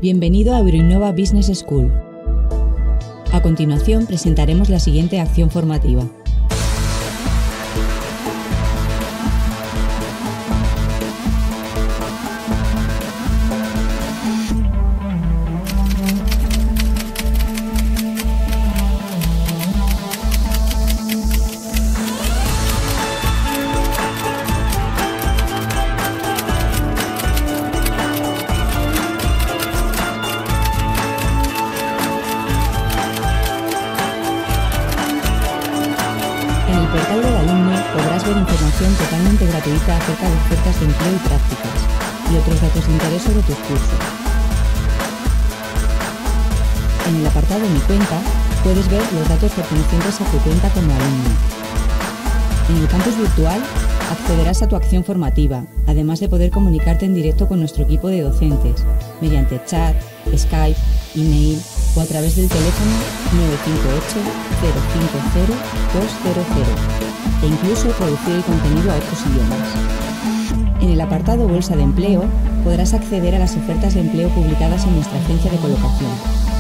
Bienvenido a Euroinnova Business School. A continuación presentaremos la siguiente acción formativa. En el portal del alumno podrás ver información totalmente gratuita acerca de ofertas de empleo y prácticas, y otros datos de interés sobre tus cursos. En el apartado Mi cuenta puedes ver los datos pertenecientes a tu cuenta como alumno. En el campus virtual accederás a tu acción formativa, además de poder comunicarte en directo con nuestro equipo de docentes, mediante chat, Skype, email o a través del teléfono 958-050-200 e incluso traducir el contenido a otros idiomas. En el apartado Bolsa de Empleo podrás acceder a las ofertas de empleo publicadas en nuestra agencia de colocación.